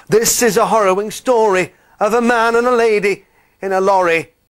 This is a harrowing story of a man and a lady in a lorry